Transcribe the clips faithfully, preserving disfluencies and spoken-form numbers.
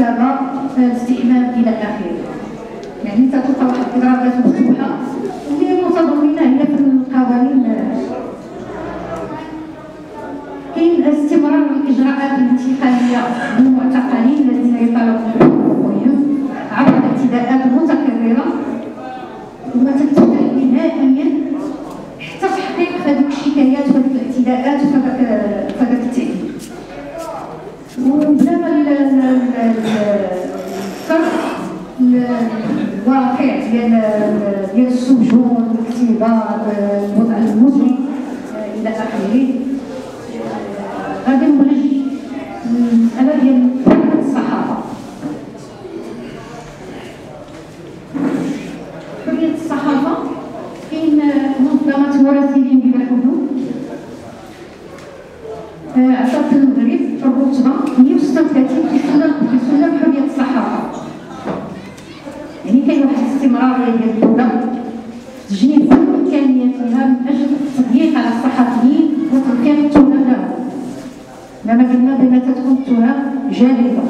الكتابه، الاستحمام الى اخره. يعني تلقى واحد الاضرابات مفتوحه اللي متضمنه هي في القوانين. كاين استمرار الاجراءات الانتقاليه للمعتقلين الذين يطالبون بحقوقهم عبر الاعتداءات المتكرره وما تنتهي نهائيا حتى تحقيق هذوك الشكايات وهذوك الاعتداءات وهذاك هذاك التعديل. وبلا الفرق الواقع ديال ديال السجون، الاكتظاظ، الوضع المزري الى اخره، غادي نولج المساله ديال حريه الصحافه. حريه الصحافه كاين منظمه مراسلين بلا حدود عطات المغرب الرتبه مئة وستة وثلاثين في سلم حريه الصحافه. يعني كاين واحد الاستمراريه ديال الدوله في تجنيب كل امكانياتها من اجل التضييق على الصحفيين وترفيع التهم لهم. لما قلنا بان تكون التهم جالبه،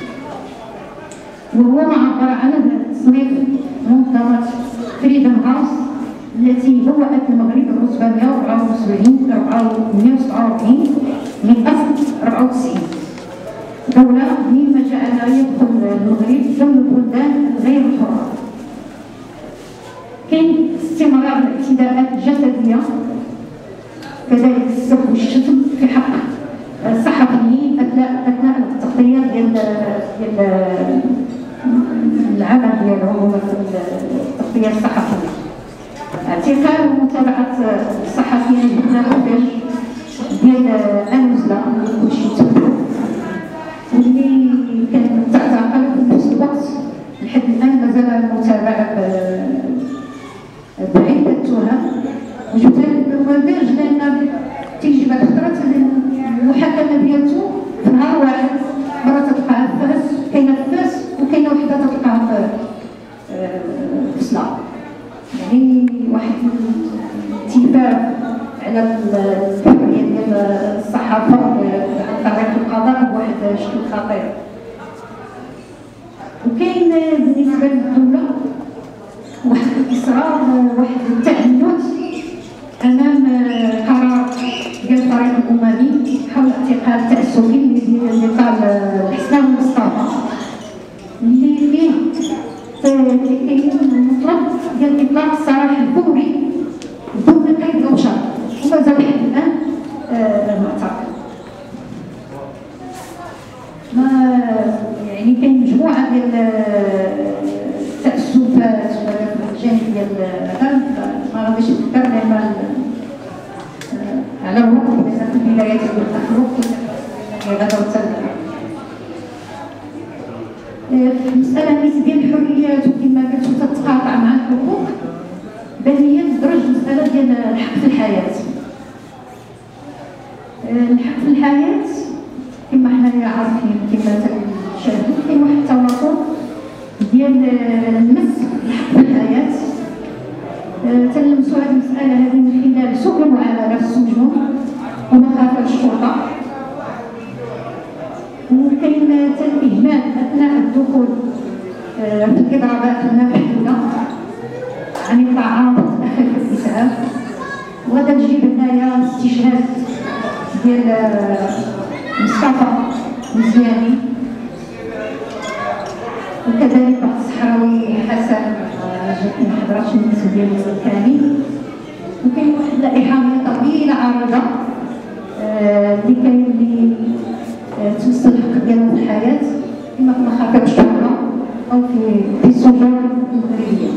وهو معبر عن تصنيف منظمه فريدم هاوس التي بوأت المغرب الرتبه مئة وأربعة وسبعين مئة وسبعة وأربعين من اصل أربعة وتسعين دوله، مما جعل يدخل المغرب ضمن البلدان غير الحره. كاين استمرار الاعتداءات الجسديه كذلك السب والشتم في حق الصحفيين اثناء اثناء التغطيه ديال ديال العمل ديالهم في التغطيه الصحفيه. اعتقال ومتابعه الصحفيين بالنموذج ديال انوزلا كلشي تبعو واللي كانت تعتقل في نفس الوقت لحد الان مازال المتابعه بعده تهم. وجبت النموذج لان تيجي بعد فتره المحاكمه ديالته في نهار واحد، مره تلقاها في فاس، كاينه في فاس وكاينه وحده تلقاها في سلا. يعني واحد الاتفاق على الحريه ديال الصحافه عن طريق القضاء بواحد الشكل خطير. وكاين بالنسبه للدوله واحد الاصرار وواحد التعنت امام قرار ديال الفريق الاممي حول اعتقال التعسفي اللي طال الحسناوي مصطفى، اللي فيه كاين المطلب ديال اطلاق السراح الفوري بدون قيد او شرط، ومازال لحد الان معتقل. ما يعني كاين مجموعه ديال التأسفات في الجانب ديال هذا، ما غاديش نذكر لان على الوقت بان في البدايات ديال التخلق غدا وتسلم. في المساله نسبيه الحريات وكما قلت تتقاطع مع الحقوق، بل هي تدرج مساله ديال الحق في الحياه. الحق في الحياه كما حنايا عارفين كما تشاهدوا كاين واحد التواصل ديال المس الحق في الحياه. تلمسوا هذه المساله هذه من خلال سوء المعامله في السجون ومخافه الشرطه، وكاين الاهمال اثناء الدخول في الاضرابات المحدوده عن الطعام والتاخير في الاسعاف. وغادا تجيب هنايا الاستشهاد ديال مصطفى مزياني، وكذلك واحد الصحراوي حسن جات ما حضراتش الناس ديالو كامل. وكاين واحد اللائحه طويله عريضه اللي كاين اللي تمس الحق ديالهم في الحياه اما في مخاطر الشرطه او في في السجون المغربيه.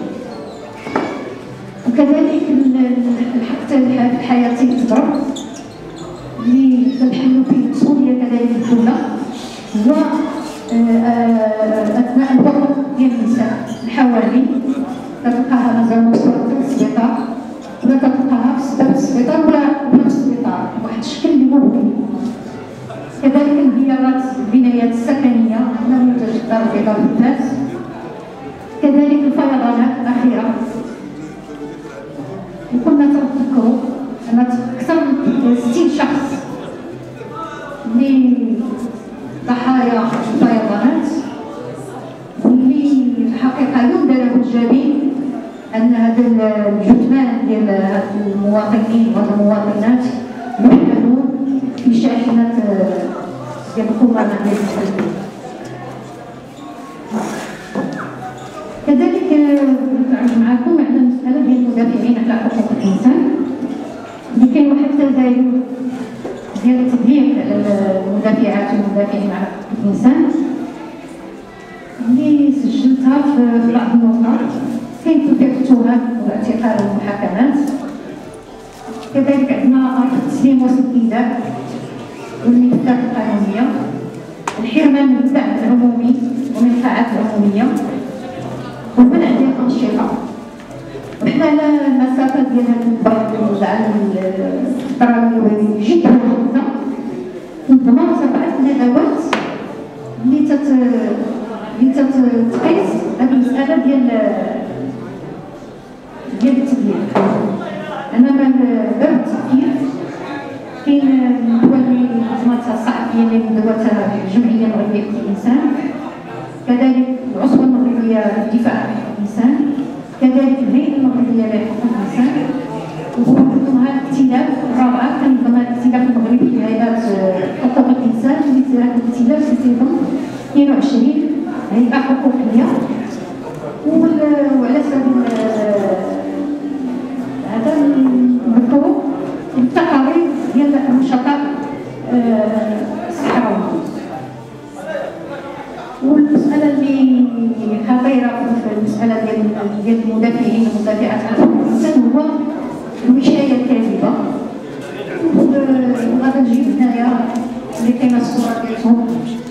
وكذلك الحق تاع الحياه تيتضرب اللي تنحملوا فيه المسؤوليه كذلك الدوله هو اثناء الضغط ديال النساء الحوامل. تلقاها مازال موصوله في السبيطار ولا تلقاها في السبيطار ولا في السبيطار بواحد الشكل اللي مبهج. كذلك البيارات البنايات السكنيه لم يوجد دار بيضاء في الناس. كذلك الفيضانات الاخيره، وكنا تنذكروا ان اكثر من ستين شخص اللي ضحايا الفيضانات ايجابي ان هذا الجثمان ديال هاد المواطنين والمواطنات يحملوا في شاحنه ديال القمامه ديال التلفزيون. كذلك نتعرف معكم على المساله ديال المدافعين على حقوق الانسان، اللي كاين واحد التزايد ديال التضييق على المدافعات والمدافعين على حقوق الانسان اللي سجلتها في بعض النقط. كاين توفيق التهم واعتقال المحاكمات، كذلك عندنا رفض التسليم وسط الإيذاء والملفات القانونية، الحرمان من الدعم العمومي ومن القاعات العمومية، والمنع ديال الأنشطة. وحنا على المسافة ديال هذا البرد التربوي جد مهمة، نتمارس بعض الندوات اللي تت اللي تتقيس هذه المسألة ديال ديال التبليغ. أنا باب التفكير كاين الدول اللي نظمتها الصحفية اللي ندوتها الجمعية المغربية لحقوق الإنسان، كذلك العصبة المغربية للدفاع عن حقوق الإنسان، كذلك الهيئة المغربية لحقوق الإنسان، وضمنها الائتلاف الرابعة كان ضمن الائتلاف المغربي لهيئات حقوق الإنسان، اللي هذا الائتلاف تيضم اثنين وعشرين هيئة حقوقية. وعلى سبيل هذا نذكروا التقارير ديال النشطاء الصحراويين. والمسألة اللي خطيرة في المسألة ديال ديال المدافعين والمدافعات على حقوق الإنسان هو الوشاية الكاذبة. وغادي نجيب هنايا اللي كاينة الصورة ديالهم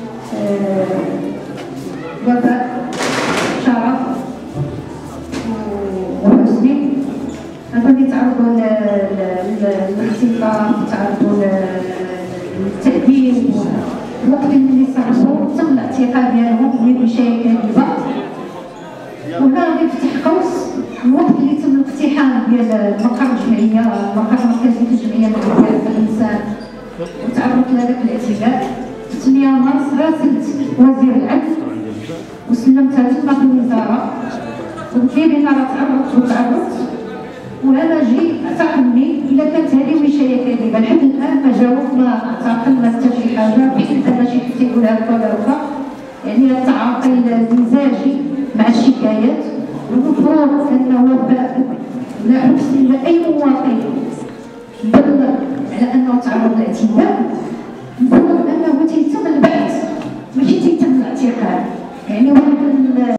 وفاء، شرف وحسني، هذا اللي تعرضوا للاختطاف، تعرضوا للتأديب، الوقت اللي صعبوا تم الاعتقال ديالهم ديال وشاية كاذبة. وهنا غادي نفتح قوس الوقت اللي تم الاقتحام ديال مقر الجمعية، المقر المركزي للجمعية المغربية لحقوق الإنسان، وتعرضت لهذاك الاعتداء. في ثمانية مارس راسلت وزير العدل وسلمتها تما في الوزارة، وقلت ليه بان راه تعرضت وتعرضت وانا جي اعتقلني الا كانت هذه وشايه كاذبه. لحد الان ما جاوب، ما اعتقل، ما حتى شي حاجه، بحيث ان شي حد يقول هكا ولا هكا. يعني التعاطي المزاجي مع الشكايات، والمفروض انه وفاء لا حبس لاي مواطن بلغ على انه تعرض لاعتداء، المفروض انه تيتم البحث ماشي تيتم الاعتقال. يعني واحد